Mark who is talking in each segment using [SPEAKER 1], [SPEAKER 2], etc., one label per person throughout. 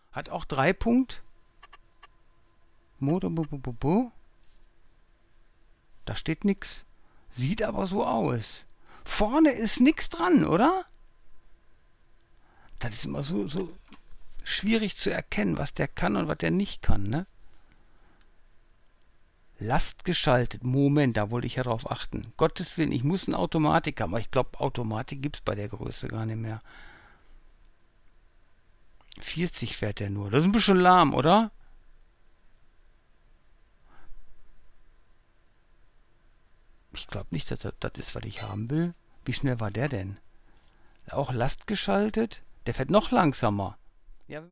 [SPEAKER 1] Hat auch 3 Punkt. Da steht nix. Sieht aber so aus. Vorne ist nix dran, oder? Das ist immer so schwierig zu erkennen, was der kann und was der nicht kann, ne? Last geschaltet. Moment, da wollte ich ja drauf achten. Gottes Willen, ich muss eine Automatik haben. Aber ich glaube, Automatik gibt es bei der Größe gar nicht mehr. 40 fährt der nur. Das ist ein bisschen lahm, oder? Ich glaube nicht, dass das ist, was ich haben will. Wie schnell war der denn? Auch Last geschaltet? Der fährt noch langsamer. Ja.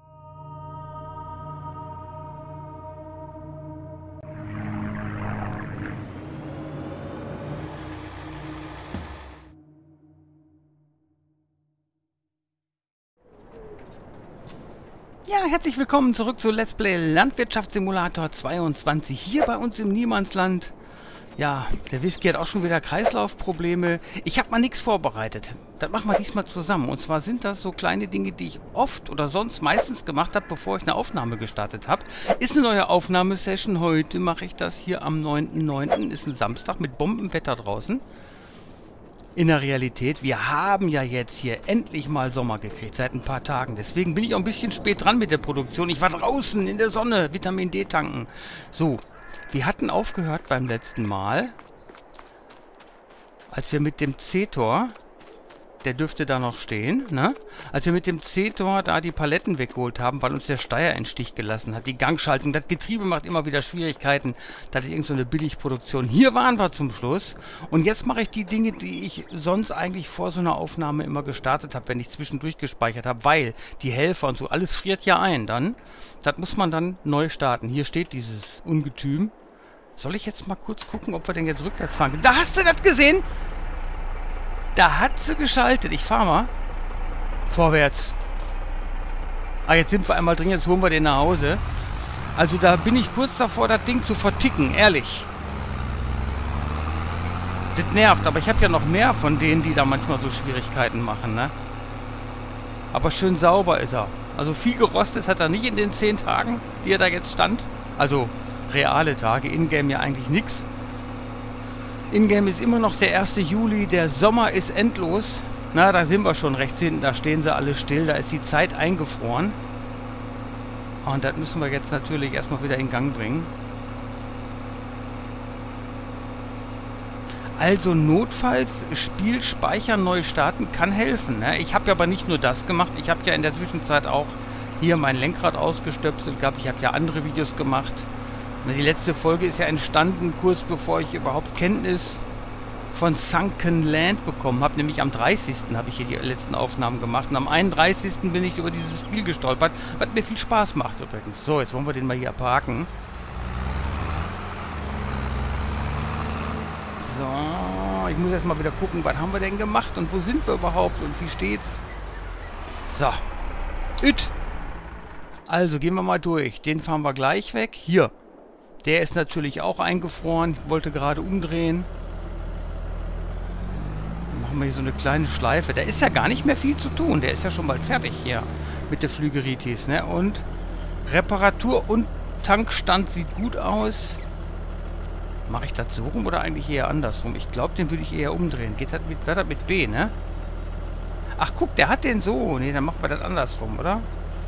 [SPEAKER 1] Ja, herzlich willkommen zurück zu Let's Play Landwirtschaftssimulator 22 hier bei uns im Niemandsland. Ja, der Whisky hat auch schon wieder Kreislaufprobleme. Ich habe mal nichts vorbereitet. Das machen wir diesmal zusammen. Und zwar sind das so kleine Dinge, die ich oft oder sonst meistens gemacht habe, bevor ich eine Aufnahme gestartet habe. Ist eine neue Aufnahmesession. Heute mache ich das hier am 9.9. Ist ein Samstag mit Bombenwetter draußen. In der Realität, wir haben ja jetzt hier endlich mal Sommer gekriegt, seit ein paar Tagen. Deswegen bin ich auch ein bisschen spät dran mit der Produktion. Ich war draußen in der Sonne, Vitamin D tanken. So, wir hatten aufgehört beim letzten Mal, als wir mit dem C-Tor, der dürfte da noch stehen, ne? Als wir mit dem C-Tor da die Paletten weggeholt haben, weil uns der Steier in Stich gelassen hat. Die Gangschaltung, das Getriebe macht immer wieder Schwierigkeiten. Das ist irgend so eine Billigproduktion. Hier waren wir zum Schluss. Und jetzt mache ich die Dinge, die ich sonst eigentlich vor so einer Aufnahme immer gestartet habe, wenn ich zwischendurch gespeichert habe, weil die Helfer und so, alles friert ja ein dann. Das muss man dann neu starten. Hier steht dieses Ungetüm. Soll ich jetzt mal kurz gucken, ob wir denn jetzt rückwärts fahren können? Da hast du das gesehen! Da hat sie geschaltet. Ich fahre mal. Vorwärts. Ah, jetzt sind wir einmal drin. Jetzt holen wir den nach Hause. Also da bin ich kurz davor, das Ding zu verticken. Ehrlich. Das nervt. Aber ich habe ja noch mehr von denen, die da manchmal so Schwierigkeiten machen, ne? Aber schön sauber ist er. Also viel gerostet hat er nicht in den 10 Tagen, die er da jetzt stand. Also reale Tage. Ingame ja eigentlich nichts. Ingame ist immer noch der 1. Juli, der Sommer ist endlos. Na, da sind wir schon rechts hinten, da stehen sie alle still, da ist die Zeit eingefroren. Und das müssen wir jetzt natürlich erstmal wieder in Gang bringen. Also notfalls Spiel speichern, neu starten kann helfen. Ne? Ich habe ja aber nicht nur das gemacht, ich habe ja in der Zwischenzeit auch hier mein Lenkrad ausgestöpselt gehabt. Ich habe ja andere Videos gemacht. Die letzte Folge ist ja entstanden, kurz bevor ich überhaupt Kenntnis von Sunken Land bekommen habe. Nämlich am 30. habe ich hier die letzten Aufnahmen gemacht. Und am 31. bin ich über dieses Spiel gestolpert, was mir viel Spaß macht übrigens. So, jetzt wollen wir den mal hier parken. So, ich muss erst mal wieder gucken, was haben wir denn gemacht und wo sind wir überhaupt und wie steht's. So, also gehen wir mal durch. Den fahren wir gleich weg. Hier. Der ist natürlich auch eingefroren. Ich wollte gerade umdrehen. Dann machen wir hier so eine kleine Schleife. Da ist ja gar nicht mehr viel zu tun. Der ist ja schon bald fertig hier mit der Flügeritis, ne? Und Reparatur und Tankstand sieht gut aus. Mache ich das so rum oder eigentlich eher andersrum? Ich glaube, den würde ich eher umdrehen. Geht das mit B, ne? Ach, guck, der hat den so. Ne, dann machen wir das andersrum, oder?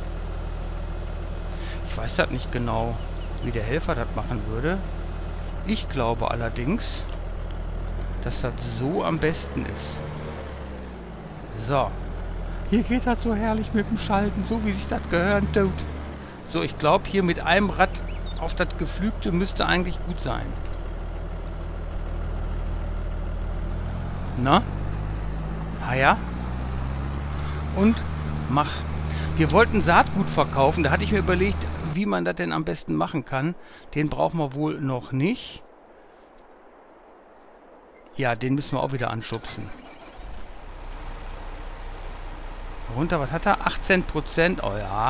[SPEAKER 1] Ich weiß das nicht genau, wie der Helfer das machen würde. Ich glaube allerdings, dass das so am besten ist. So. Hier geht das so herrlich mit dem Schalten, so wie sich das gehört tut. So, ich glaube, hier mit einem Rad auf das Geflügte müsste eigentlich gut sein. Na? Ah ja. Und mach. Wir wollten Saatgut verkaufen, da hatte ich mir überlegt, wie man das denn am besten machen kann. Den brauchen wir wohl noch nicht. Ja, den müssen wir auch wieder anschubsen. Runter, was hat er? 18%. Oh ja.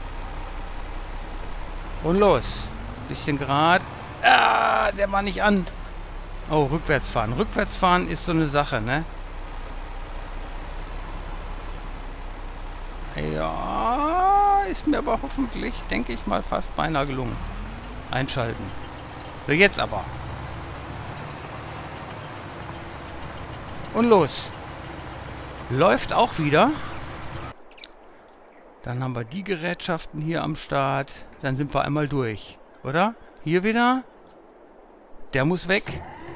[SPEAKER 1] Und los. Bisschen gerade. Ah, der war nicht an. Oh, rückwärts fahren. Rückwärts fahren ist so eine Sache, ne? Ja, ist mir aber hoffentlich, denke ich mal, fast beinahe gelungen. Einschalten. So, jetzt aber. Und los. Läuft auch wieder. Dann haben wir die Gerätschaften hier am Start. Dann sind wir einmal durch. Oder? Hier wieder. Der muss weg.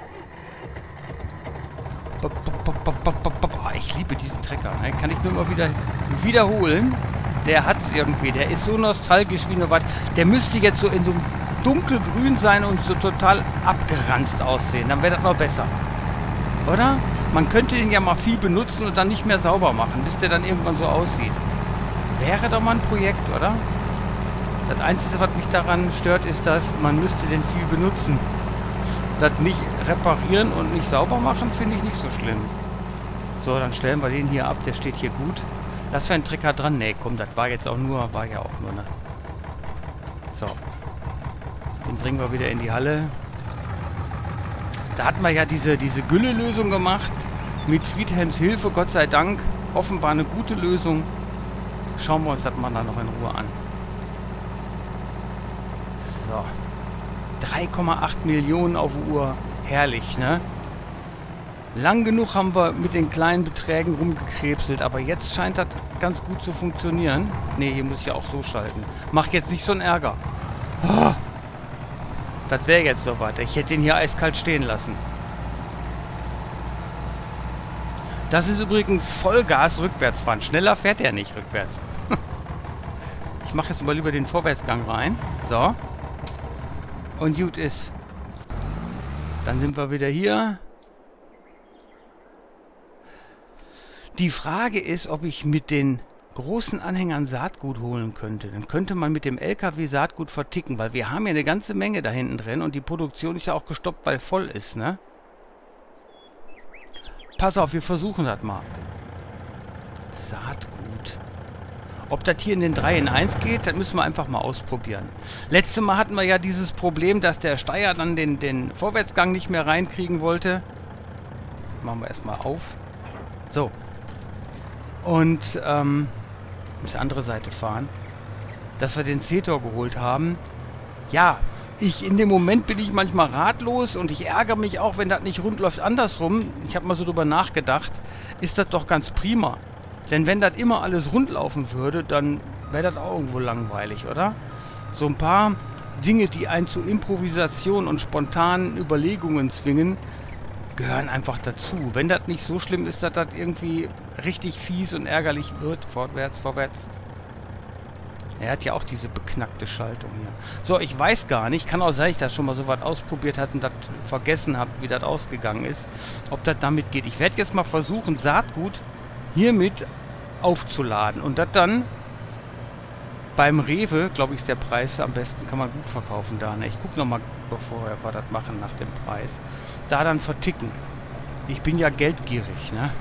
[SPEAKER 1] Ich liebe diesen Trecker. Den kann ich nur immer wieder wiederholen. Der hat es irgendwie. Der ist so nostalgisch wie nur was. Der müsste jetzt so in so einem dunkelgrün sein und so total abgeranzt aussehen. Dann wäre das noch besser. Oder? Man könnte ihn ja mal viel benutzen und dann nicht mehr sauber machen, bis der dann irgendwann so aussieht. Wäre doch mal ein Projekt, oder? Das Einzige, was mich daran stört, ist, dass man müsste den viel benutzen. Das nicht reparieren und nicht sauber machen, finde ich nicht so schlimm. So, dann stellen wir den hier ab. Der steht hier gut. Lass für einen Trecker dran. Nee, komm, das war jetzt auch nur, war ja auch nur, ne? So. Den bringen wir wieder in die Halle. Da hatten wir ja diese Gülle-Lösung gemacht. Mit Friedhelms Hilfe, Gott sei Dank. Offenbar eine gute Lösung. Schauen wir uns das mal dann noch in Ruhe an. So. 3,8 Millionen auf die Uhr. Herrlich, ne? Lang genug haben wir mit den kleinen Beträgen rumgekrebselt, aber jetzt scheint das ganz gut zu funktionieren. Ne, hier muss ich ja auch so schalten. Mach jetzt nicht so einen Ärger. Oh, das wäre jetzt so weiter. Ich hätte ihn hier eiskalt stehen lassen. Das ist übrigens Vollgas rückwärts fahren. Schneller fährt er nicht rückwärts. Ich mache jetzt mal lieber den Vorwärtsgang rein. So. Und gut ist. Dann sind wir wieder hier. Die Frage ist, ob ich mit den großen Anhängern Saatgut holen könnte. Dann könnte man mit dem LKW Saatgut verticken, weil wir haben ja eine ganze Menge da hinten drin und die Produktion ist ja auch gestoppt, weil voll ist, ne? Pass auf, wir versuchen das mal. Saatgut. Ob das hier in den 3 in 1 geht, das müssen wir einfach mal ausprobieren. Letztes Mal hatten wir ja dieses Problem, dass der Steier dann den Vorwärtsgang nicht mehr reinkriegen wollte. Machen wir erstmal auf. So. Und, muss die andere Seite fahren. Dass wir den Zetor geholt haben. Ja, in dem Moment bin ich manchmal ratlos und ich ärgere mich auch, wenn das nicht rund läuft. Andersrum, ich habe mal so drüber nachgedacht, ist das doch ganz prima. Denn wenn das immer alles rund laufen würde, dann wäre das auch irgendwo langweilig, oder? So ein paar Dinge, die einen zu Improvisation und spontanen Überlegungen zwingen, gehören einfach dazu. Wenn das nicht so schlimm ist, dass das irgendwie richtig fies und ärgerlich wird. Vorwärts, vorwärts. Er hat ja auch diese beknackte Schaltung hier. So, ich weiß gar nicht. Kann auch sein, dass ich das schon mal so was ausprobiert habe und das vergessen habe, wie das ausgegangen ist. Ob das damit geht. Ich werde jetzt mal versuchen, Saatgut hiermit aufzuladen. Und das dann beim Rewe, glaube ich, ist der Preis am besten. Kann man gut verkaufen da. Ne? Ich gucke nochmal, bevor wir das machen, nach dem Preis. Da dann verticken. Ich bin ja geldgierig, ne?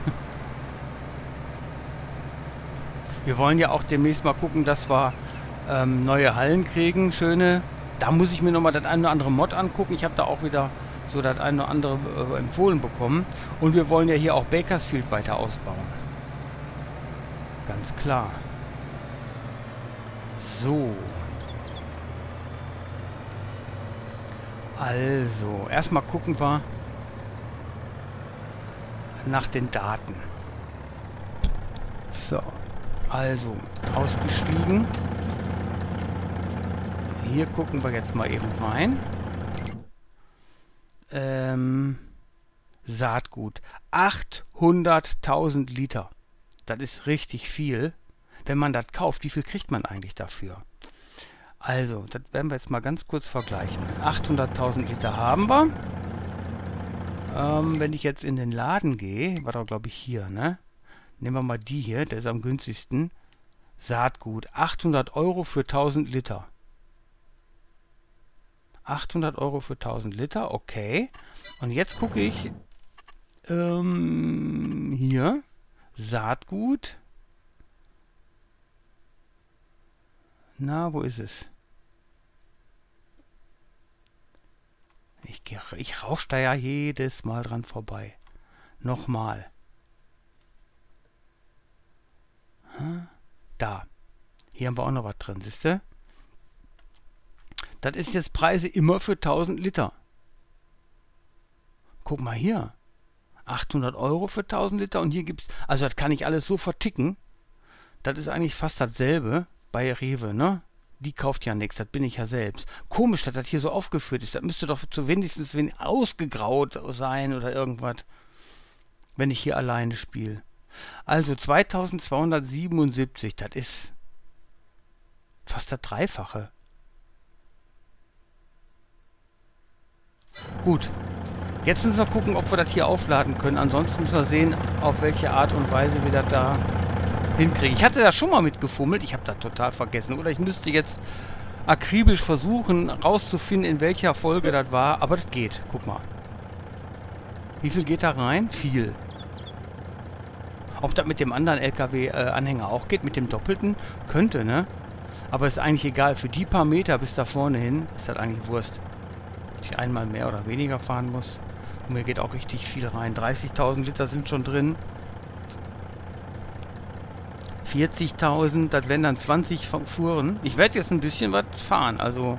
[SPEAKER 1] Wir wollen ja auch demnächst mal gucken, dass wir neue Hallen kriegen, schöne. Da muss ich mir nochmal das eine oder andere Mod angucken. Ich habe da auch wieder so das eine oder andere empfohlen bekommen. Und wir wollen ja hier auch Bakersfield weiter ausbauen. Ganz klar. So. Also, erstmal gucken wir nach den Daten. So. Also, ausgestiegen. Hier gucken wir jetzt mal eben rein. Saatgut. 800.000 Liter. Das ist richtig viel. Wenn man das kauft, wie viel kriegt man eigentlich dafür? Also, das werden wir jetzt mal ganz kurz vergleichen. 800.000 Liter haben wir. Wenn ich jetzt in den Laden gehe, war doch glaube ich hier, ne? Nehmen wir mal die hier, der ist am günstigsten. Saatgut. 800 Euro für 1000 Liter. 800 Euro für 1000 Liter, okay. Und jetzt gucke ich hier. Saatgut. Na, wo ist es? Ich rausche da ja jedes Mal dran vorbei. Nochmal. Da. Hier haben wir auch noch was drin, siehst du? Das ist jetzt Preise immer für 1000 Liter. Guck mal hier. 800 Euro für 1000 Liter und hier gibt's, also das kann ich alles so verticken. Das ist eigentlich fast dasselbe bei Rewe, ne? Die kauft ja nichts, das bin ich ja selbst. Komisch, dass das hier so aufgeführt ist. Das müsste doch zumindest ausgegraut sein oder irgendwas, wenn ich hier alleine spiele. Also 2277, das ist fast das Dreifache. Gut. Jetzt müssen wir gucken, ob wir das hier aufladen können. Ansonsten müssen wir sehen, auf welche Art und Weise wir das da hinkriegen. Ich hatte da schon mal mitgefummelt. Ich habe das total vergessen. Oder ich müsste jetzt akribisch versuchen, rauszufinden, in welcher Folge das war. Aber das geht. Guck mal. Wie viel geht da rein? Viel. Ob das mit dem anderen LKW-Anhänger auch geht, mit dem doppelten? Könnte, ne? Aber ist eigentlich egal. Für die paar Meter bis da vorne hin ist das eigentlich Wurst. Ob ich einmal mehr oder weniger fahren muss. Und mir geht auch richtig viel rein. 30.000 Liter sind schon drin. 40.000, das wären dann 20 Fuhren. Ich werde jetzt ein bisschen was fahren, also...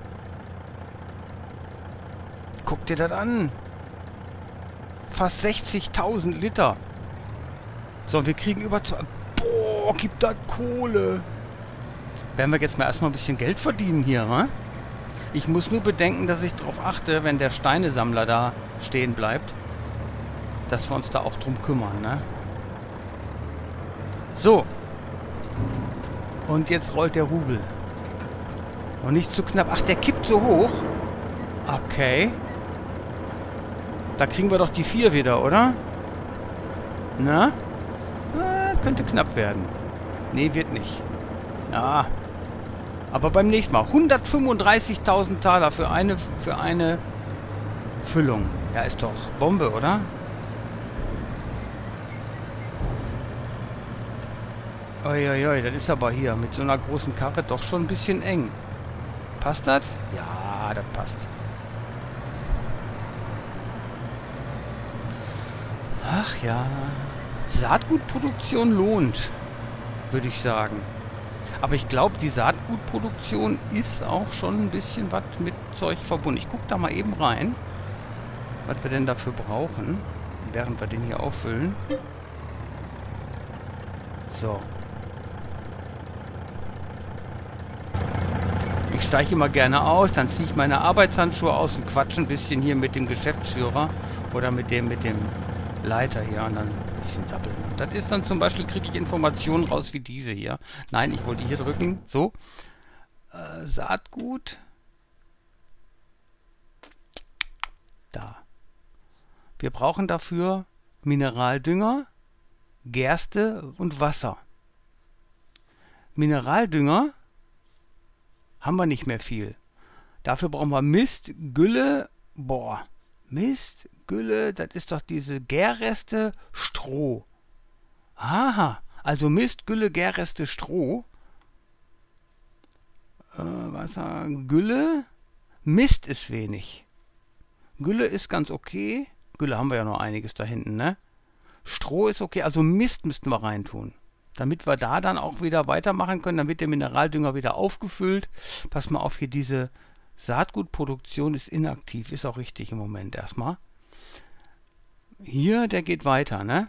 [SPEAKER 1] Guck dir das an. Fast 60.000 Liter. So, wir kriegen über... Boah, gibt das Kohle. Werden wir jetzt mal erstmal ein bisschen Geld verdienen hier, wa? Ich muss nur bedenken, dass ich darauf achte, wenn der Steinesammler da stehen bleibt, dass wir uns da auch drum kümmern, ne? So. Und jetzt rollt der Rubel. Und nicht zu knapp. Ach, der kippt so hoch. Okay. Da kriegen wir doch die 4 wieder, oder? Na? Könnte knapp werden. Nee, wird nicht. Ja. Aber beim nächsten Mal. 135.000 Taler für eine Füllung. Ja, ist doch Bombe, oder? Uiuiui, das ist aber hier mit so einer großen Karre doch schon ein bisschen eng. Passt das? Ja, das passt. Ach ja. Saatgutproduktion lohnt, würde ich sagen. Aber ich glaube, die Saatgutproduktion ist auch schon ein bisschen was mit Zeug verbunden. Ich gucke da mal eben rein, was wir denn dafür brauchen, während wir den hier auffüllen. So. Ich steige immer gerne aus, dann ziehe ich meine Arbeitshandschuhe aus und quatsche ein bisschen hier mit dem Geschäftsführer oder mit dem Leiter hier und dann ein bisschen sappeln. Und das ist dann zum Beispiel, kriege ich Informationen raus wie diese hier. Nein, ich wollte hier drücken. So. Saatgut. Da. Wir brauchen dafür Mineraldünger, Gerste und Wasser. Mineraldünger haben wir nicht mehr viel. Dafür brauchen wir Mist, Gülle, boah, Mist, Gülle, das ist doch diese Gärreste, Stroh. Aha, also Mist, Gülle, Gärreste, Stroh. Wasser, Gülle, Mist ist wenig. Gülle ist ganz okay. Gülle haben wir ja noch einiges da hinten, ne? Stroh ist okay, also Mist müssten wir reintun. Damit wir da dann auch wieder weitermachen können, dann wird der Mineraldünger wieder aufgefüllt. Pass mal auf, hier diese Saatgutproduktion ist inaktiv, ist auch richtig im Moment erstmal. Hier, der geht weiter, ne?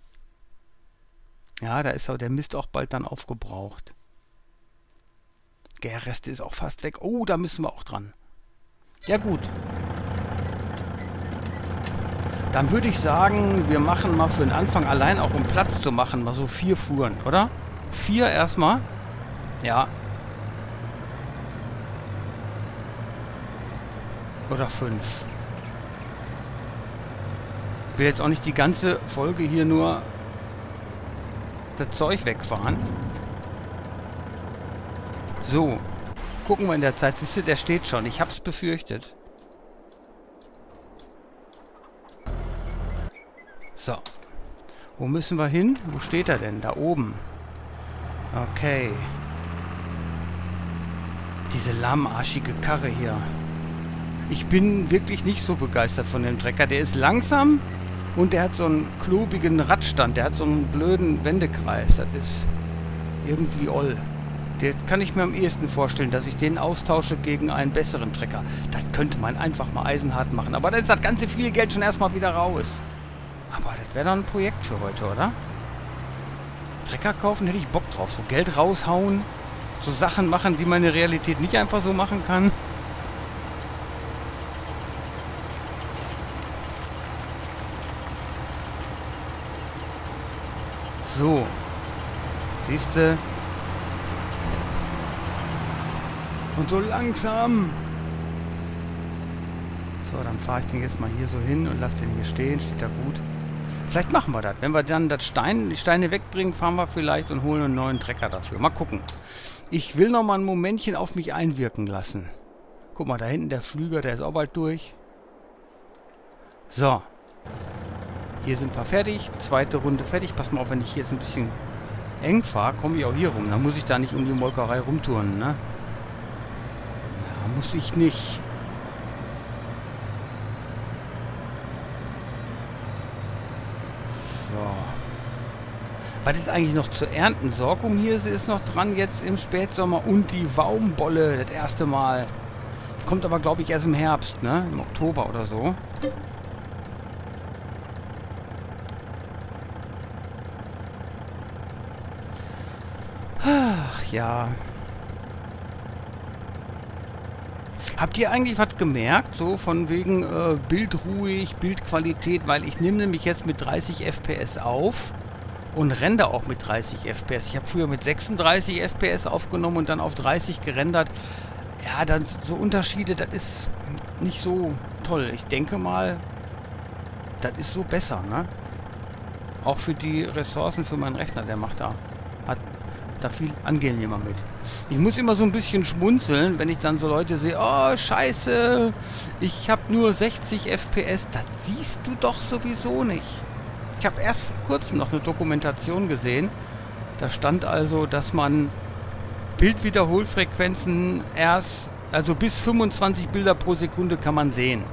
[SPEAKER 1] Ja, da ist auch der Mist auch bald dann aufgebraucht. Gärreste ist auch fast weg. Oh, da müssen wir auch dran. Ja gut. Dann würde ich sagen, wir machen mal für den Anfang allein, auch um Platz zu machen, mal so 4 Fuhren, oder? 4 erstmal. Ja. Oder 5. Ich will jetzt auch nicht die ganze Folge hier nur das Zeug wegfahren. So. Gucken wir in der Zeit. Siehst du, der steht schon. Ich hab's befürchtet. So. Wo müssen wir hin? Wo steht er denn? Da oben. Okay. Diese lahmarschige Karre hier. Ich bin wirklich nicht so begeistert von dem Trecker. Der ist langsam und der hat so einen klobigen Radstand. Der hat so einen blöden Wendekreis. Das ist irgendwie oll. Den kann ich mir am ehesten vorstellen, dass ich den austausche gegen einen besseren Trecker. Das könnte man einfach mal eisenhart machen. Aber dann ist das ganze viel Geld schon erstmal wieder raus. Aber das wäre doch ein Projekt für heute, oder? Trecker kaufen, hätte ich Bock drauf. So Geld raushauen, so Sachen machen, die man in der Realität nicht einfach so machen kann. So. Siehste. Und so langsam. So, dann fahre ich den jetzt mal hier so hin und lasse den hier stehen. Steht da gut. Vielleicht machen wir das. Wenn wir dann die Steine wegbringen, fahren wir vielleicht und holen einen neuen Trecker dafür. Mal gucken. Ich will noch mal ein Momentchen auf mich einwirken lassen. Guck mal, da hinten der Flüger, der ist auch bald durch. So. Hier sind wir fertig. Zweite Runde fertig. Pass mal auf, wenn ich jetzt ein bisschen eng fahre, komme ich auch hier rum. Dann muss ich da nicht um die Molkerei rumturnen, ne? Ja, muss ich nicht. So. Was ist eigentlich noch zu ernten? Sorghum hier ist noch dran jetzt im Spätsommer und die Baumbolle das erste Mal. Kommt aber, glaube ich, erst im Herbst, ne? Im Oktober oder so. Ach ja. Habt ihr eigentlich was gemerkt, so von wegen Bild ruhig, Bildqualität, weil ich nehme nämlich jetzt mit 30 FPS auf und render auch mit 30 FPS. Ich habe früher mit 36 FPS aufgenommen und dann auf 30 gerendert. Ja, dann so Unterschiede, das ist nicht so toll. Ich denke mal, das ist so besser, ne? Auch für die Ressourcen für meinen Rechner, der macht da, hat da viel angenehmer mit. Ich muss immer so ein bisschen schmunzeln, wenn ich dann so Leute sehe, oh, scheiße, ich habe nur 60 FPS. Das siehst du doch sowieso nicht. Ich habe erst vor kurzem noch eine Dokumentation gesehen. Da stand also, dass man Bildwiederholfrequenzen also bis 25 Bilder pro Sekunde kann man sehen.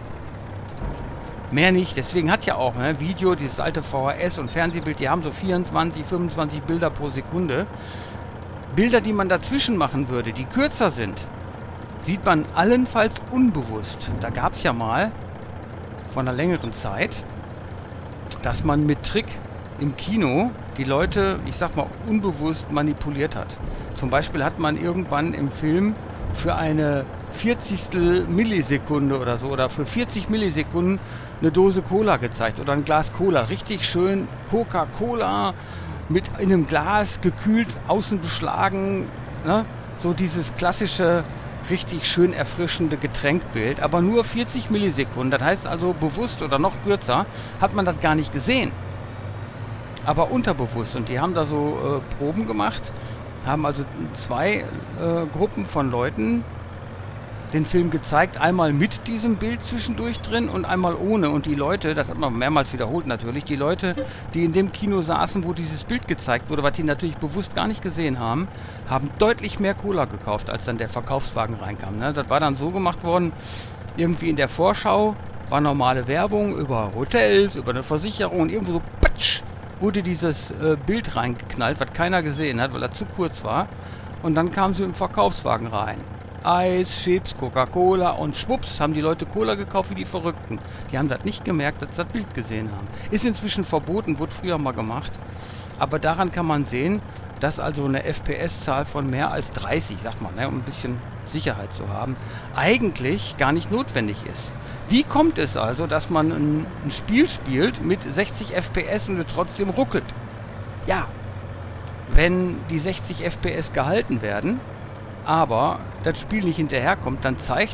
[SPEAKER 1] Mehr nicht. Deswegen hat ja auch Video, dieses alte VHS und Fernsehbild, die haben so 24, 25 Bilder pro Sekunde. Bilder, die man dazwischen machen würde, die kürzer sind, sieht man allenfalls unbewusst. Da gab es ja mal, vor einer längeren Zeit, dass man mit Trick im Kino die Leute, ich sag mal, unbewusst manipuliert hat. Zum Beispiel hat man irgendwann im Film für eine 40. Millisekunde oder so, oder für 40 Millisekunden eine Dose Cola gezeigt oder ein Glas Cola. Richtig schön Coca-Cola mit in einem Glas, gekühlt, außen beschlagen, ne? So dieses klassische, richtig schön erfrischende Getränkbild, aber nur 40 Millisekunden. Das heißt also, bewusst oder noch kürzer hat man das gar nicht gesehen. Aber unterbewusst. Und die haben da so Proben gemacht, haben also zwei Gruppen von Leuten den Film gezeigt, einmal mit diesem Bild zwischendurch drin und einmal ohne. Und die Leute, das hat man mehrmals wiederholt natürlich, die Leute, die in dem Kino saßen, wo dieses Bild gezeigt wurde, was die natürlich bewusst gar nicht gesehen haben, haben deutlich mehr Cola gekauft, als dann der Verkaufswagen reinkam. Ne? Das war dann so gemacht worden, irgendwie in der Vorschau war normale Werbung über Hotels, über eine Versicherung und irgendwo so patsch, wurde dieses Bild reingeknallt, was keiner gesehen hat, weil er zu kurz war. Und dann kam sie im Verkaufswagen rein. Eis, Chips, Coca-Cola und schwupps haben die Leute Cola gekauft wie die Verrückten. Die haben das nicht gemerkt, dass sie das Bild gesehen haben. Ist inzwischen verboten, wurde früher mal gemacht. Aber daran kann man sehen, dass also eine FPS-Zahl von mehr als 30, sag mal, ne, um ein bisschen Sicherheit zu haben, eigentlich gar nicht notwendig ist. Wie kommt es also, dass man ein Spiel spielt mit 60 FPS und es trotzdem ruckelt? Ja, wenn die 60 FPS gehalten werden, aber das Spiel nicht hinterherkommt, dann zeigt,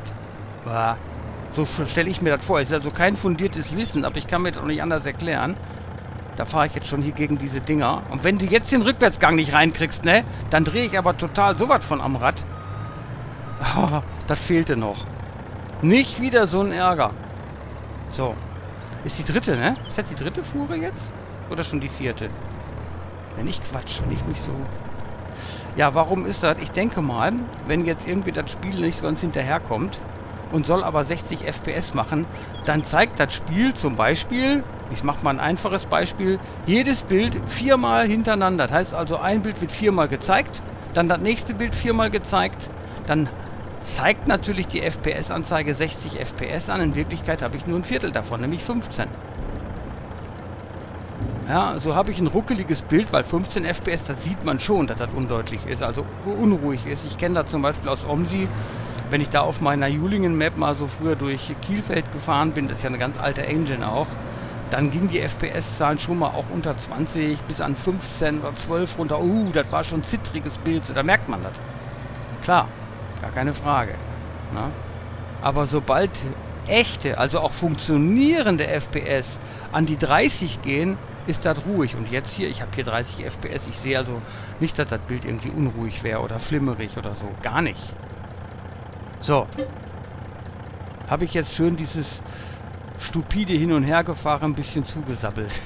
[SPEAKER 1] so stelle ich mir das vor, es ist also kein fundiertes Wissen, aber ich kann mir das auch nicht anders erklären. Da fahre ich jetzt schon hier gegen diese Dinger. Und wenn du jetzt den Rückwärtsgang nicht reinkriegst, ne, dann drehe ich aber total sowas von am Rad. Oh, das fehlte noch. Nicht wieder so ein Ärger. So. Ist die dritte, ne? Ist das die dritte Fuhre jetzt? Oder schon die vierte? Wenn ich Quatsch, wenn ich mich so... Ja, warum ist das? Ich denke mal, wenn jetzt irgendwie das Spiel nicht so ganz hinterherkommt und soll aber 60 FPS machen, dann zeigt das Spiel zum Beispiel, ich mache mal ein einfaches Beispiel, jedes Bild 4-mal hintereinander. Das heißt also, ein Bild wird 4-mal gezeigt, Dann das nächste Bild 4-mal gezeigt. Dann zeigt natürlich die FPS-Anzeige 60 FPS an. In Wirklichkeit habe ich nur ein Viertel davon, nämlich 15. Ja, so habe ich ein ruckeliges Bild, weil 15 FPS, das sieht man schon, dass das undeutlich ist, also unruhig ist. Ich kenne das zum Beispiel aus OMSI, wenn ich da auf meiner Julingen-Map mal so früher durch Kielfeld gefahren bin, das ist ja eine ganz alte Engine auch, dann ging die FPS-Zahlen schon mal auch unter 20 bis an 15 oder 12 runter. Das war schon ein zittriges Bild, da merkt man das. Klar, gar keine Frage. Na? Aber sobald echte, also auch funktionierende FPS an die 30 gehen, ist das ruhig. Und jetzt hier, ich habe hier 30 FPS, ich sehe also nicht, dass das Bild irgendwie unruhig wäre oder flimmerig oder so. Gar nicht. So. Habe ich jetzt schön dieses stupide Hin- und Hergefahren ein bisschen zugesabbelt.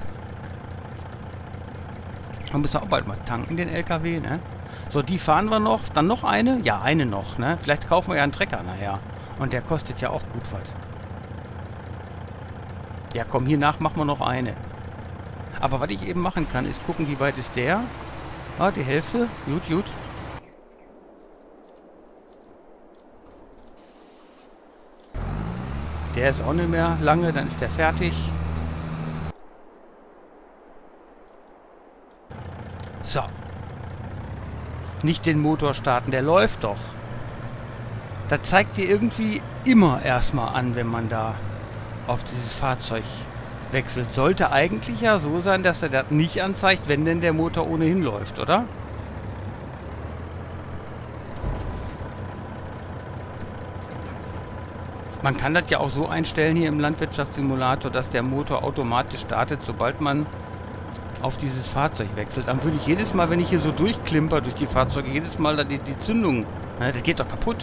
[SPEAKER 1] Man muss auch bald mal tanken, den LKW, ne? So, die fahren wir noch. Dann noch eine? Ja, eine noch, ne? Vielleicht kaufen wir ja einen Trecker nachher. Und der kostet ja auch gut was. Ja, komm, hier nach machen wir noch eine. Aber was ich eben machen kann, ist gucken, wie weit ist der. Ah, die Hälfte. Gut, gut. Der ist auch nicht mehr lange, dann ist der fertig. So. Nicht den Motor starten, der läuft doch. Das zeigt dir irgendwie immer erstmal an, wenn man da auf dieses Fahrzeug wechselt. Sollte eigentlich ja so sein, dass er das nicht anzeigt, wenn denn der Motor ohnehin läuft, oder? Man kann das ja auch so einstellen hier im Landwirtschaftssimulator, dass der Motor automatisch startet, sobald man auf dieses Fahrzeug wechselt. Dann würde ich jedes Mal, wenn ich hier so durchklimper durch die Fahrzeuge, jedes Mal da die Zündung, na, das geht doch kaputt.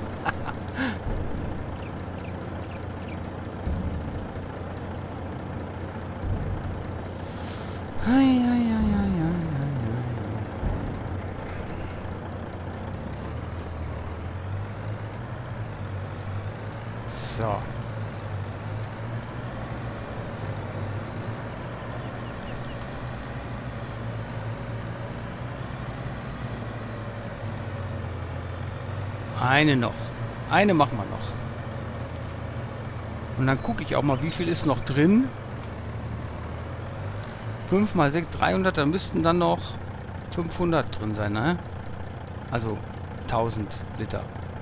[SPEAKER 1] So. Eine noch. Eine machen wir noch. Und dann gucke ich auch mal, wie viel ist noch drin. 5 mal 6, 300, da müssten dann noch 500 drin sein, ne? Also 1000 Liter.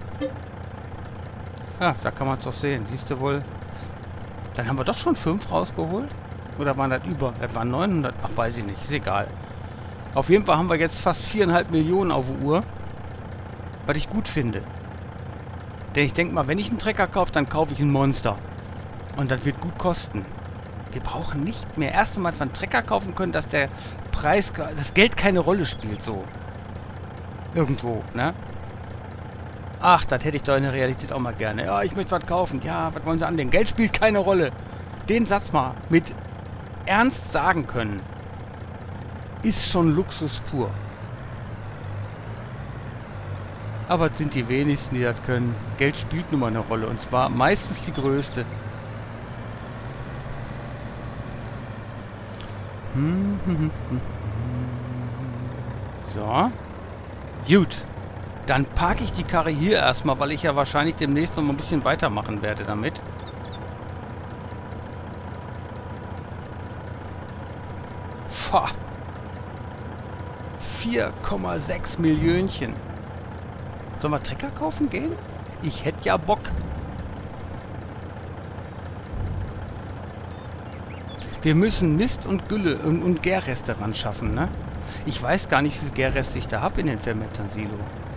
[SPEAKER 1] Ja, da kann man es doch sehen. Siehst du wohl? Dann haben wir doch schon 5 rausgeholt. Oder waren das über? Das waren 900. Ach, weiß ich nicht. Ist egal. Auf jeden Fall haben wir jetzt fast 4,5 Millionen auf der Uhr. Was ich gut finde. Denn ich denke mal, wenn ich einen Trecker kaufe, dann kaufe ich einen Monster. Und das wird gut kosten. Wir brauchen nicht mehr. Erst einmal, dass wir einen Trecker kaufen können, dass der Preis, das Geld keine Rolle spielt, so. Irgendwo, ne? Ach, das hätte ich doch in der Realität auch mal gerne. Ja, ich möchte was kaufen. Ja, was wollen Sie anlegen? Geld spielt keine Rolle. Den Satz mal mit Ernst sagen können, ist schon Luxus pur. Aber es sind die wenigsten, die das können. Geld spielt nun mal eine Rolle. Und zwar meistens die größte. So. Gut. Dann parke ich die Karre hier erstmal, weil ich ja wahrscheinlich demnächst noch mal ein bisschen weitermachen werde damit. Pfah. 4,6 Millionchen. Sollen wir Trecker kaufen gehen? Ich hätte ja Bock. Wir müssen Mist und Gülle und Gärreste ran schaffen, ne? Ich weiß gar nicht, wie viel Gärreste ich da habe in den Fermentern-Silo.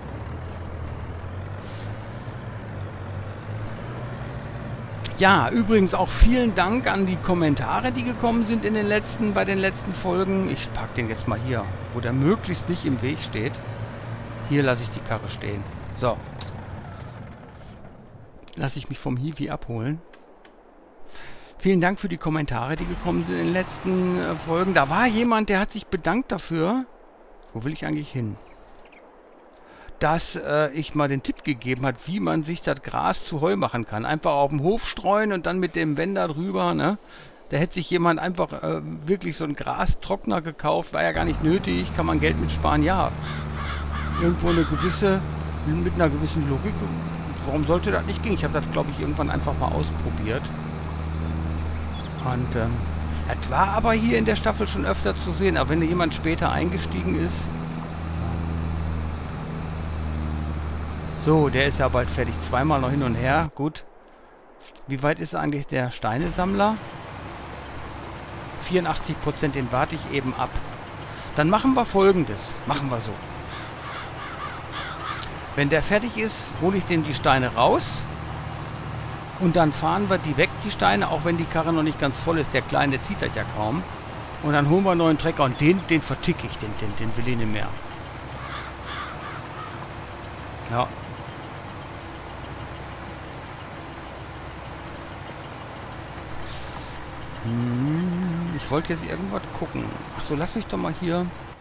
[SPEAKER 1] Ja, übrigens auch vielen Dank an die Kommentare, die gekommen sind bei den letzten Folgen. Ich parke den jetzt mal hier, wo der möglichst nicht im Weg steht. Hier lasse ich die Karre stehen. So. Lasse ich mich vom Hiwi abholen. Vielen Dank für die Kommentare, die gekommen sind in den letzten Folgen. Da war jemand, der hat sich bedankt dafür. Wo will ich eigentlich hin? Dass ich mal den Tipp gegeben habe, wie man sich das Gras zu Heu machen kann. Einfach auf dem Hof streuen und dann mit dem Wender drüber, ne? Da hätte sich jemand einfach wirklich so einen Grastrockner gekauft. War ja gar nicht nötig. Kann man Geld mit sparen? Ja. irgendwo mit einer gewissen Logik. Warum sollte das nicht gehen? Ich habe das, glaube ich, irgendwann einfach mal ausprobiert. Und das war aber hier in der Staffel schon öfter zu sehen. Aber wenn jemand später eingestiegen ist... So, der ist ja bald fertig. Zweimal noch hin und her. Gut. Wie weit ist eigentlich der Steinesammler? 84%, den warte ich eben ab. Dann machen wir Folgendes. Machen wir so. Wenn der fertig ist, hole ich dem die Steine raus. Und dann fahren wir die weg, die Steine, auch wenn die Karre noch nicht ganz voll ist. Der Kleine, der zieht das ja kaum. Und dann holen wir einen neuen Trecker und den verticke ich, den will ich nicht mehr. Ja. Ich wollte jetzt irgendwas gucken. Achso, lass mich doch mal hier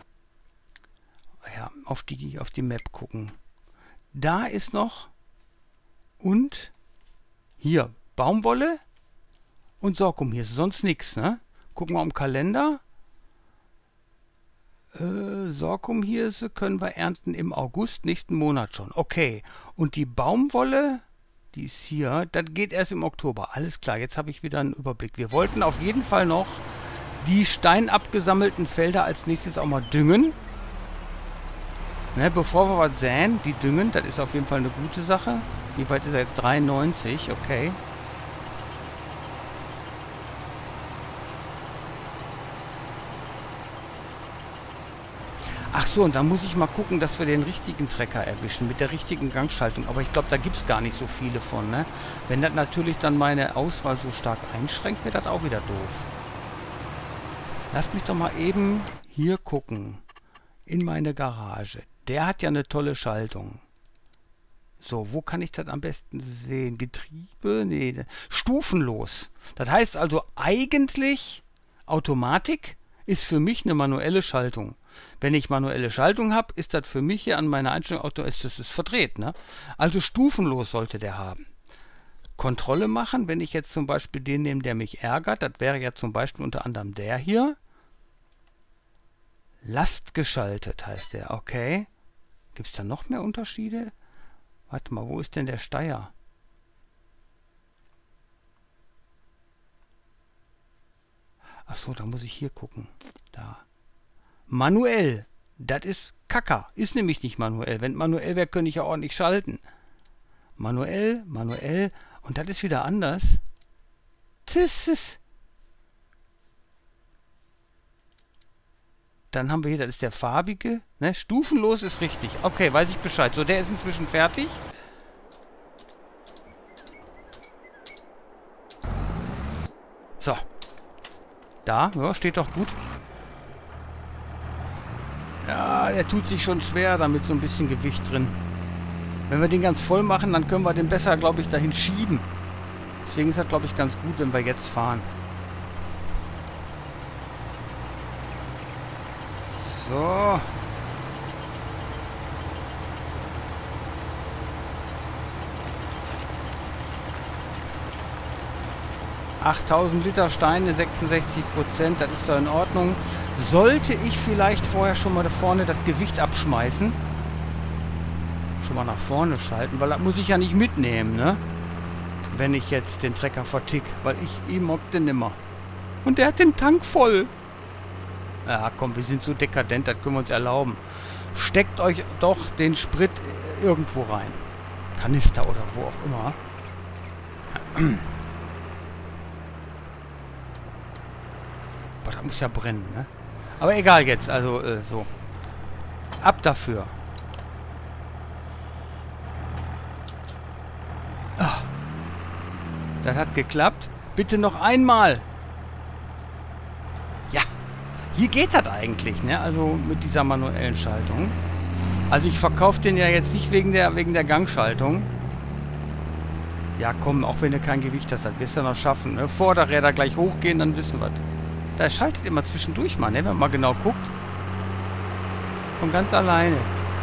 [SPEAKER 1] auf die Map gucken. Da ist noch und hier Baumwolle und Sorghumhirse, sonst nichts, ne? Gucken wir im Kalender. Sorghumhirse können wir ernten im August, nächsten Monat schon. Okay. Und die Baumwolle, die ist hier, das geht erst im Oktober. Alles klar, jetzt habe ich wieder einen Überblick. Wir wollten auf jeden Fall noch die steinabgesammelten Felder als nächstes auch mal düngen. Ne, bevor wir was säen, die düngen, das ist auf jeden Fall eine gute Sache. Wie weit ist er jetzt? 93, okay. Ach so, und dann muss ich mal gucken, dass wir den richtigen Trecker erwischen, mit der richtigen Gangschaltung. Aber ich glaube, da gibt es gar nicht so viele von, ne? Wenn das natürlich dann meine Auswahl so stark einschränkt, wird das auch wieder doof. Lass mich doch mal eben hier gucken. In meine Garage. Der hat ja eine tolle Schaltung. So, wo kann ich das am besten sehen? Getriebe? Nee, stufenlos. Das heißt also eigentlich, Automatik ist für mich eine manuelle Schaltung. Wenn ich manuelle Schaltung habe, ist das für mich hier an meiner Einstellung das ist verdreht, ne? Also stufenlos sollte der haben. Kontrolle machen, wenn ich jetzt zum Beispiel den nehme, der mich ärgert, das wäre ja zum Beispiel unter anderem der hier. Lastgeschaltet heißt der, okay. Gibt es da noch mehr Unterschiede? Warte mal, wo ist denn der Steier? Achso, da muss ich hier gucken. Da. Manuell. Das ist Kacker. Ist nämlich nicht manuell. Wenn manuell wäre, könnte ich ja ordentlich schalten. Manuell, manuell. Und das ist wieder anders. Das ist... Dann haben wir hier, das ist der farbige. Ne? Stufenlos ist richtig. Okay, weiß ich Bescheid. So, der ist inzwischen fertig. So. Da, ja, steht doch gut. Ja, der tut sich schon schwer, damit so ein bisschen Gewicht drin. Wenn wir den ganz voll machen, dann können wir den besser, glaube ich, dahin schieben. Deswegen ist das, glaube ich, ganz gut, wenn wir jetzt fahren. So. ...8000 Liter Steine, 66%, das ist doch in Ordnung. Sollte ich vielleicht vorher schon mal da vorne das Gewicht abschmeißen? Schon mal nach vorne schalten, weil das muss ich ja nicht mitnehmen, ne? Wenn ich jetzt den Trecker vertick, weil ich mag den nimmer. Und der hat den Tank voll. Ja, komm, wir sind so dekadent, das können wir uns erlauben. Steckt euch doch den Sprit irgendwo rein. Kanister oder wo auch immer. Boah, das muss ja brennen, ne? Aber egal jetzt, also so. Ab dafür. Ach. Das hat geklappt. Bitte noch einmal. Ja. Hier geht das eigentlich, ne? Also mit dieser manuellen Schaltung. Also ich verkaufe den ja jetzt nicht wegen der Gangschaltung. Ja komm, auch wenn du kein Gewicht hast, das wirst du noch schaffen. Ne? Vorderräder gleich hochgehen, dann wissen wir. Da schaltet immer zwischendurch mal, ne? Wenn man mal genau guckt. Von ganz alleine.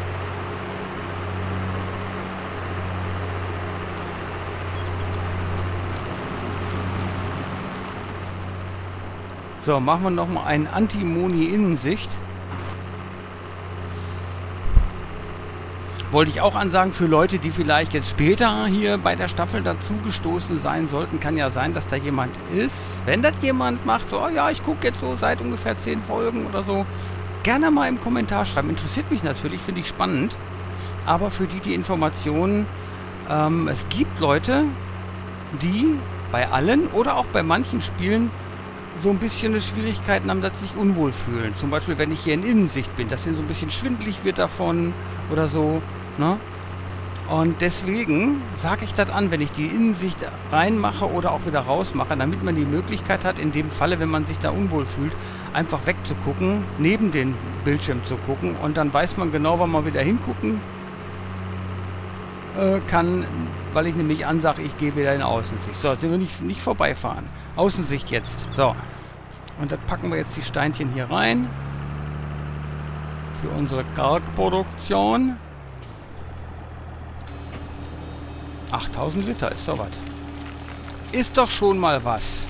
[SPEAKER 1] So, machen wir nochmal einen Anti-Moni-Innensicht. wollte ich auch ansagen, für Leute, die vielleicht jetzt später hier bei der Staffel dazugestoßen sein sollten, kann ja sein, dass da jemand ist. Wenn das jemand macht, so, oh ja, ich gucke jetzt so seit ungefähr 10 Folgen oder so, gerne mal im Kommentar schreiben. Interessiert mich natürlich, finde ich spannend. Aber für die Informationen, es gibt Leute, die bei allen oder auch bei manchen Spielen so ein bisschen Schwierigkeiten haben, dass sie sich unwohl fühlen. Zum Beispiel, wenn ich hier in Innensicht bin, dass ihnen so ein bisschen schwindelig wird davon oder so, ne? Und deswegen sage ich das an, wenn ich die Innensicht reinmache oder auch wieder rausmache, damit man die Möglichkeit hat, in dem Falle, wenn man sich da unwohl fühlt, einfach wegzugucken, neben den Bildschirm zu gucken und dann weiß man genau, wann man wieder hingucken kann, weil ich nämlich ansage, ich gehe wieder in Außensicht. So, sind wir nicht vorbeifahren. Außensicht jetzt. So. Und dann packen wir jetzt die Steinchen hier rein. Für unsere Kalkproduktion. 8000 Liter ist doch was. Ist doch schon mal was.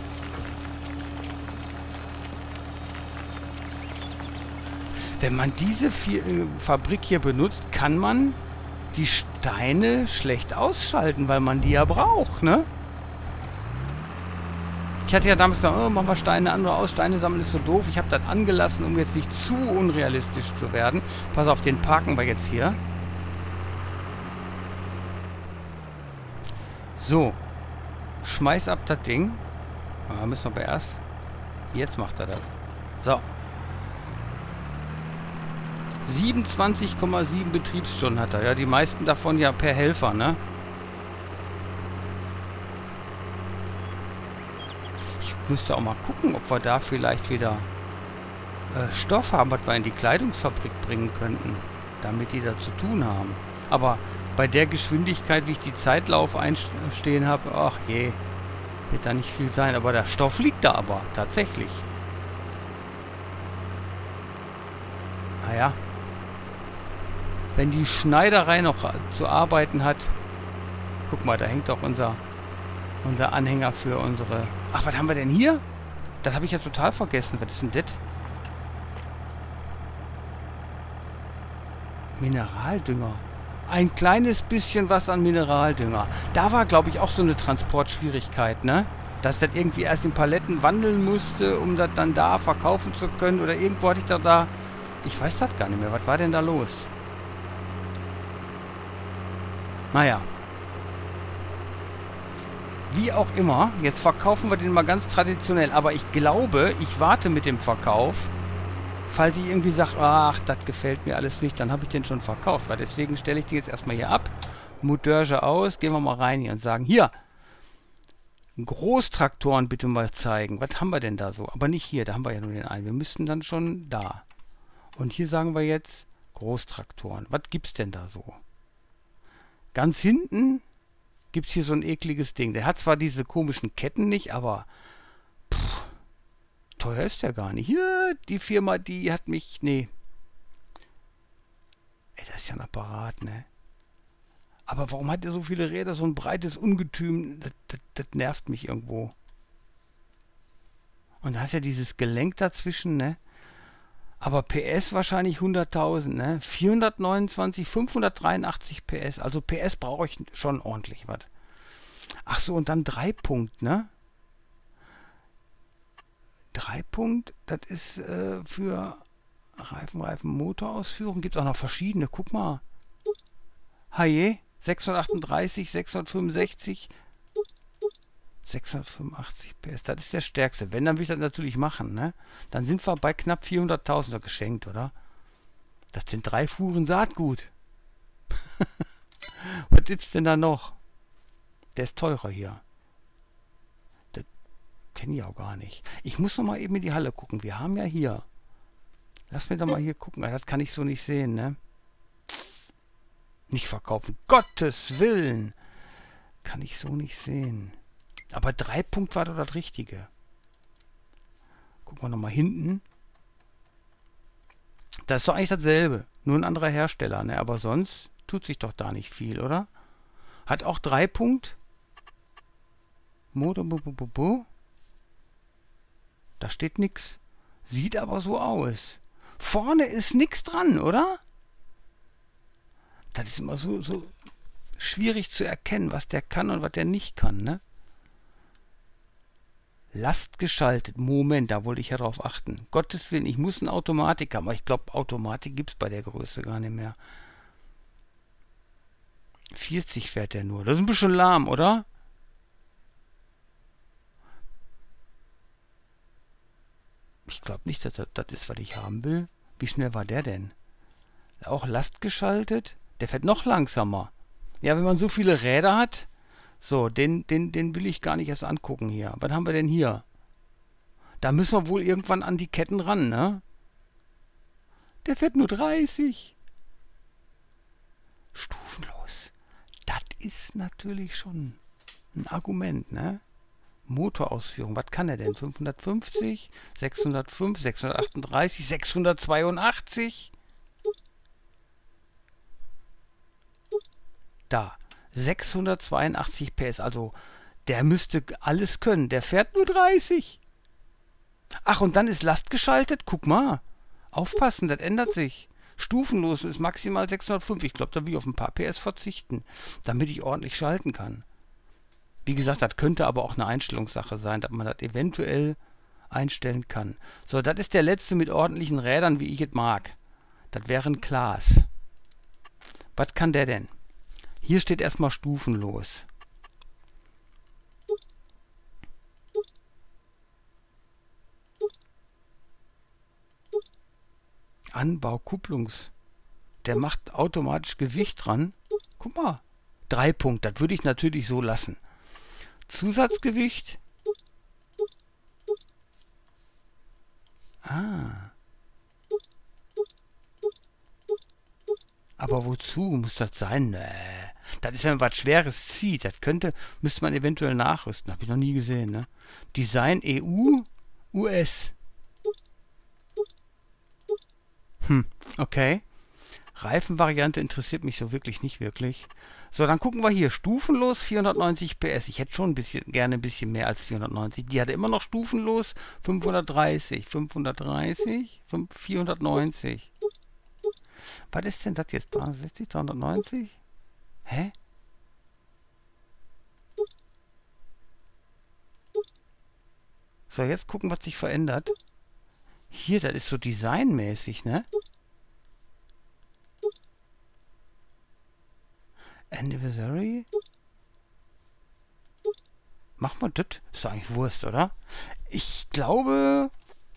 [SPEAKER 1] Wenn man diese Fabrik hier benutzt, kann man die Steine schlecht ausschalten, weil man die ja braucht, ne? Ich hatte ja damals gesagt, oh, machen wir Steine an oder aus, Steine sammeln ist so doof. Ich habe das angelassen, um jetzt nicht zu unrealistisch zu werden. Pass auf, den parken wir jetzt hier. So. Schmeiß ab das Ding. Da müssen wir aber erst... Jetzt macht er das. So. 27,7 Betriebsstunden hat er. Ja, die meisten davon ja per Helfer, ne? Ich müsste auch mal gucken, ob wir da vielleicht wieder Stoff haben, was wir in die Kleidungsfabrik bringen könnten, damit die da zu tun haben. Aber bei der Geschwindigkeit, wie ich die Zeitlauf einstehen habe, ach je, wird da nicht viel sein. Aber der Stoff liegt da aber, tatsächlich. Naja. Wenn die Schneiderei noch zu arbeiten hat, guck mal, da hängt doch unser Anhänger für unsere... Ach, was haben wir denn hier? Das habe ich ja total vergessen. Was ist denn das? Mineraldünger. Ein kleines bisschen was an Mineraldünger. Da war, glaube ich, auch so eine Transportschwierigkeit, ne? Dass das irgendwie erst in Paletten wandeln musste, um das dann da verkaufen zu können. Oder irgendwo hatte ich da... Ich weiß das gar nicht mehr. Was war denn da los? Naja. Wie auch immer, jetzt verkaufen wir den mal ganz traditionell. Aber ich glaube, ich warte mit dem Verkauf. Falls ich irgendwie sage, ach, das gefällt mir alles nicht, dann habe ich den schon verkauft. Weil deswegen stelle ich den jetzt erstmal hier ab. Motorge aus, gehen wir mal rein hier und sagen, hier, Großtraktoren bitte mal zeigen. Was haben wir denn da so? Aber nicht hier, da haben wir ja nur den einen. Wir müssten dann schon da. Und hier sagen wir jetzt Großtraktoren. Was gibt's denn da so? Ganz hinten gibt es hier so ein ekliges Ding. Der hat zwar diese komischen Ketten nicht, aber teuer ist der gar nicht. Hier, die Firma, die hat mich... Nee. Ey, das ist ja ein Apparat, ne? Aber warum hat der so viele Räder, so ein breites Ungetüm? Das nervt mich irgendwo. Und da ist ja dieses Gelenk dazwischen, ne? Aber PS wahrscheinlich 100.000, ne? 429, 583 PS. Also PS brauche ich schon ordentlich was. Ach so, und dann 3-Punkt, ne? 3-Punkt, das ist für Reifen, Motorausführung. Gibt es auch noch verschiedene. Guck mal. Haje, 638, 665, 685 PS. Das ist der stärkste. Wenn, dann will ich das natürlich machen, ne? Dann sind wir bei knapp 400.000 geschenkt, oder? Das sind 3 Fuhren Saatgut. Was gibt's denn da noch? Der ist teurer hier. Das kenne ich auch gar nicht. Ich muss noch mal eben in die Halle gucken. Wir haben ja hier... Lass mir doch mal hier gucken. Das kann ich so nicht sehen, ne? Nicht verkaufen. Gottes Willen! Kann ich so nicht sehen. Aber 3-Punkt war doch das Richtige. Gucken wir nochmal hinten. Das ist doch eigentlich dasselbe. Nur ein anderer Hersteller, ne? Aber sonst tut sich doch da nicht viel, oder? Hat auch 3-Punkt. Motor, da steht nichts. Sieht aber so aus. Vorne ist nichts dran, oder? Das ist immer so schwierig zu erkennen, was der kann und was der nicht kann, ne? Last geschaltet. Moment, da wollte ich ja drauf achten. Gottes Willen, ich muss eine Automatik haben, aber ich glaube, Automatik gibt es bei der Größe gar nicht mehr. 40 fährt der nur. Das ist ein bisschen lahm, oder? Ich glaube nicht, dass das ist, was ich haben will. Wie schnell war der denn? Auch Last geschaltet? Der fährt noch langsamer. Ja, wenn man so viele Räder hat. So, den will ich gar nicht erst angucken hier. Was haben wir denn hier? Da müssen wir wohl irgendwann an die Ketten ran, ne? Der fährt nur 30. Stufenlos. Das ist natürlich schon ein Argument, ne? Motorausführung, was kann er denn? 550, 605, 638, 682? Da, 682 PS, also der müsste alles können. Der fährt nur 30. Ach, und dann ist Last geschaltet? Guck mal. Aufpassen, das ändert sich. Stufenlos ist maximal 605. Ich glaube, da will ich auf ein paar PS verzichten, damit ich ordentlich schalten kann. Wie gesagt, das könnte aber auch eine Einstellungssache sein, dass man das eventuell einstellen kann. So, das ist der letzte mit ordentlichen Rädern, wie ich es mag. Das wäre ein Klaas. Was kann der denn? Hier steht erstmal stufenlos. Anbau, Kupplungs. Der macht automatisch Gewicht dran. Guck mal. 3 Punkte. Das würde ich natürlich so lassen. Zusatzgewicht. Ah. Aber wozu muss das sein? Nee. Das ist, wenn man was Schweres zieht. Das müsste man eventuell nachrüsten. Habe ich noch nie gesehen, ne? Design EU, US. Okay. Reifenvariante interessiert mich so wirklich nicht wirklich. So, dann gucken wir hier. Stufenlos 490 PS. Ich hätte schon gerne ein bisschen mehr als 490. Die hatte immer noch stufenlos 530. 530, 490. Was ist denn das jetzt? 360, 390? Hä? So, jetzt gucken, was sich verändert. Hier, das ist so designmäßig, ne? Anniversary? Machen wir das? Ist doch eigentlich Wurst, oder? Ich glaube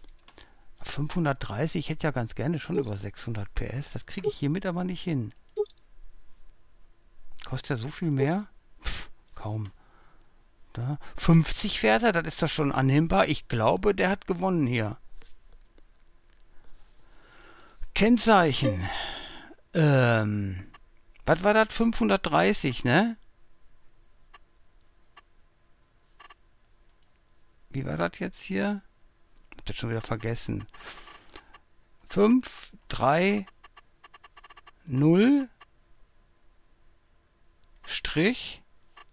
[SPEAKER 1] 530, ich hätte ja ganz gerne schon über 600 PS. Das kriege ich hiermit aber nicht hin. Kostet ja so viel mehr? Pff, kaum. Da. 50 fährt er, das ist doch schon annehmbar. Ich glaube, der hat gewonnen hier. Kennzeichen. Was war das? 530, ne? Wie war das jetzt hier? Hab das schon wieder vergessen. 5, 3, 0, Strich,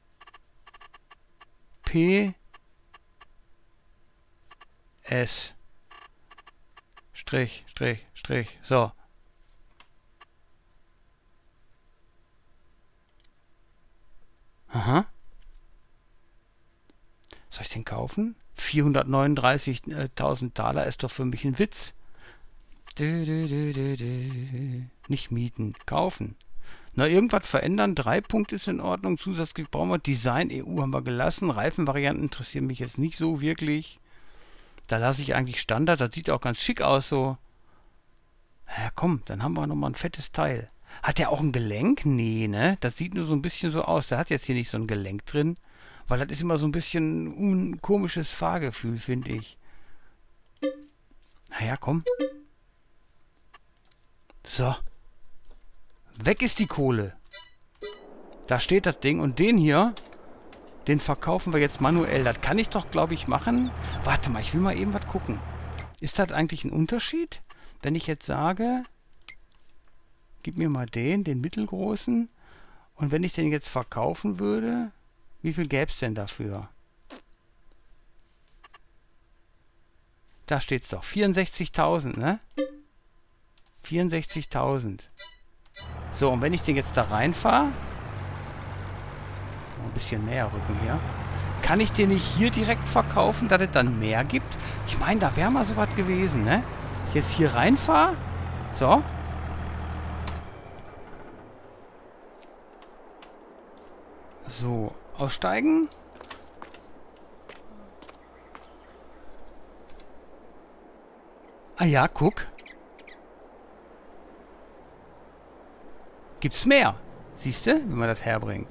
[SPEAKER 1] P, S, Strich, Strich, Strich, so. Aha. Soll ich den kaufen? 439.000 Taler ist doch für mich ein Witz. Nicht mieten, kaufen. Na, irgendwas verändern. 3 Punkte ist in Ordnung. Zusätzlich brauchen wir Design EU haben wir gelassen. Reifenvarianten interessieren mich jetzt nicht so wirklich. Da lasse ich eigentlich Standard. Das sieht auch ganz schick aus so. Ja komm, dann haben wir nochmal ein fettes Teil. Hat der auch ein Gelenk? Nee, ne? Das sieht nur so ein bisschen so aus. Der hat jetzt hier nicht so ein Gelenk drin. Weil das ist immer so ein bisschen ein komisches Fahrgefühl, finde ich. Naja, komm. So. Weg ist die Kohle. Da steht das Ding. Und den hier, den verkaufen wir jetzt manuell. Das kann ich doch, glaube ich, machen. Warte mal, ich will mal eben was gucken. Ist das eigentlich ein Unterschied? Wenn ich jetzt sage, gib mir mal den mittelgroßen. Und wenn ich den jetzt verkaufen würde, wie viel gäbe es denn dafür? Da steht es doch. 64.000, ne? 64.000. So, und wenn ich den jetzt da reinfahre, ein bisschen näher rücken hier, kann ich den nicht hier direkt verkaufen, dass es dann mehr gibt? Ich meine, da wäre mal sowas gewesen, ne? Ich jetzt hier reinfahre. So. So, aussteigen. Ah ja, guck. Gibt's mehr. Siehst du, wenn man das herbringt.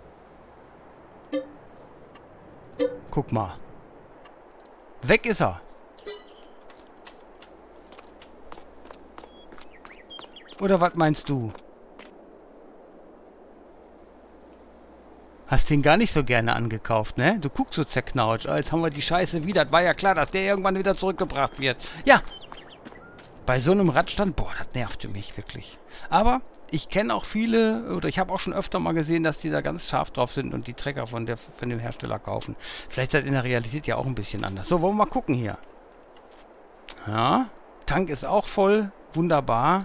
[SPEAKER 1] Guck mal. Weg ist er. Oder was meinst du? Hast den gar nicht so gerne angekauft, ne? Du guckst so zerknautscht. Oh, jetzt haben wir die Scheiße wieder. Das war ja klar, dass der irgendwann wieder zurückgebracht wird. Ja. Bei so einem Radstand, boah, das nervte mich wirklich. Aber ich kenne auch viele, oder ich habe auch schon öfter mal gesehen, dass die da ganz scharf drauf sind und die Trecker von dem Hersteller kaufen. Vielleicht ist das in der Realität ja auch ein bisschen anders. So, wollen wir mal gucken hier. Ja, Tank ist auch voll. Wunderbar.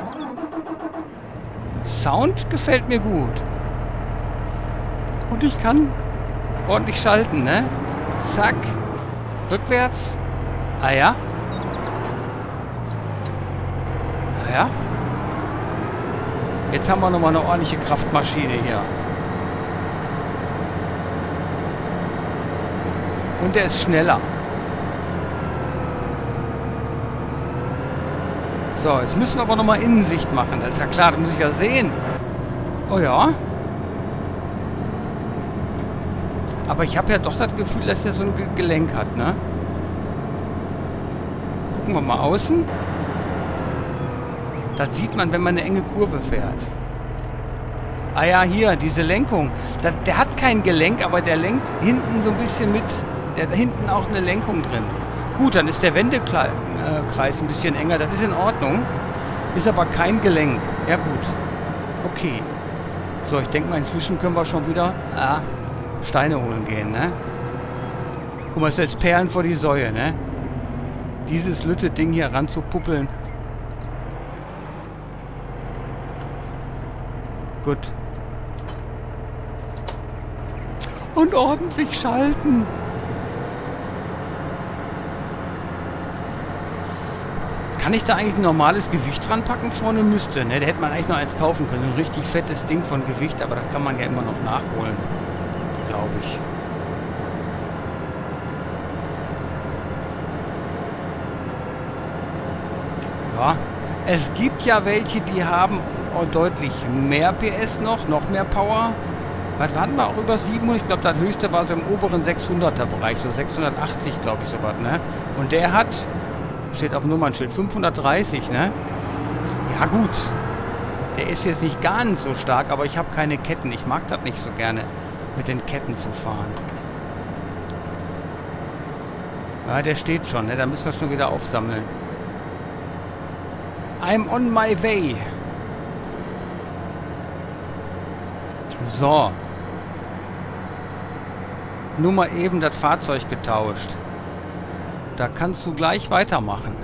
[SPEAKER 1] Sound gefällt mir gut. Und ich kann ordentlich schalten, ne? Zack. Rückwärts. Ah ja. Ah ja. Jetzt haben wir nochmal eine ordentliche Kraftmaschine hier. Und der ist schneller. So, jetzt müssen wir aber nochmal Innensicht machen. Das ist ja klar, das muss ich ja sehen. Oh ja. Aber ich habe ja doch das Gefühl, dass der so ein Gelenk hat, ne? Gucken wir mal außen. Das sieht man, wenn man eine enge Kurve fährt. Ah ja, hier, diese Lenkung. Der hat kein Gelenk, aber der lenkt hinten so ein bisschen mit. Der hat hinten auch eine Lenkung drin. Gut, dann ist der Wendekreis ein bisschen enger. Das ist in Ordnung. Ist aber kein Gelenk. Ja gut. Okay. So, ich denke mal, inzwischen können wir schon wieder Steine holen gehen, ne? Guck mal, ist jetzt Perlen vor die Säue, ne? Dieses Lütte-Ding hier ranzupuppeln. Gut. Und ordentlich schalten. Kann ich da eigentlich ein normales Gewicht ranpacken vorne? Müsste, ne? Da hätte man eigentlich noch eins kaufen können. Ein richtig fettes Ding von Gewicht, aber das kann man ja immer noch nachholen. Glaube ich. Ja. Es gibt ja welche, die haben deutlich mehr PS noch mehr Power. Was waren wir auch über 700? Ich glaube, das höchste war so im oberen 600er Bereich, so 680, glaube ich, sowas, ne? Und der hat, steht auf Nummernschild, 530, ne? Ja gut, der ist jetzt nicht ganz so stark, aber ich habe keine Ketten. Ich mag das nicht so gerne, mit den Ketten zu fahren. Ja, der steht schon, ne? Da müssen wir schon wieder aufsammeln. I'm on my way. So. Nur mal eben das Fahrzeug getauscht. Da kannst du gleich weitermachen.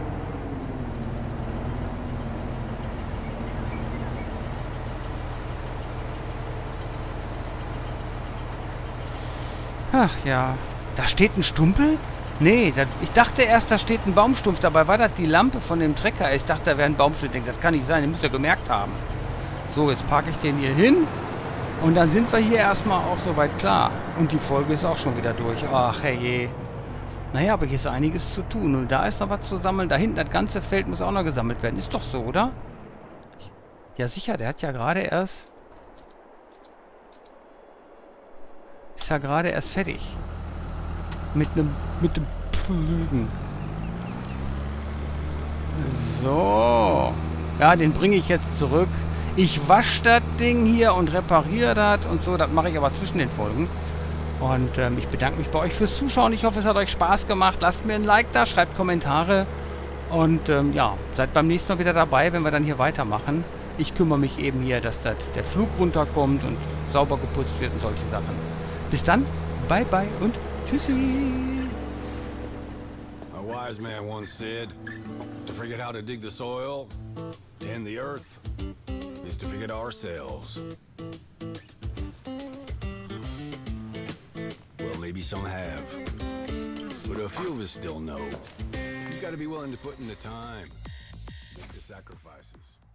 [SPEAKER 1] Ach ja. Da steht ein Stumpel? Nee, ich dachte erst, da steht ein Baumstumpf. Dabei war das die Lampe von dem Trecker. Ich dachte, da wäre ein Baumstumpf. Das kann nicht sein, den müsst ihr gemerkt haben. So, jetzt parke ich den hier hin. Und dann sind wir hier erstmal auch soweit klar. Und die Folge ist auch schon wieder durch. Ach, herrje. Naja, aber hier ist einiges zu tun. Und da ist noch was zu sammeln. Da hinten, das ganze Feld muss auch noch gesammelt werden. Ist doch so, oder? Ja, sicher. Der hat ja gerade erst... Ist ja gerade erst fertig. Mit dem Pflügen. So. Ja, den bringe ich jetzt zurück. Ich wasche das Ding hier und repariere das und so. Das mache ich aber zwischen den Folgen. Und ich bedanke mich bei euch fürs Zuschauen. Ich hoffe, es hat euch Spaß gemacht. Lasst mir ein Like da, schreibt Kommentare. Und ja, seid beim nächsten Mal wieder dabei, wenn wir dann hier weitermachen. Ich kümmere mich eben hier, dass der Flug runterkommt und sauber geputzt wird und solche Sachen. Bis dann, bye bye und tschüssi.
[SPEAKER 2] A wise man once said, to forget how to dig the soil, tend the earth, is to figure it ourselves. Well, maybe some have, but a few of us still know. You gotta be willing to put in the time, make the sacrifices.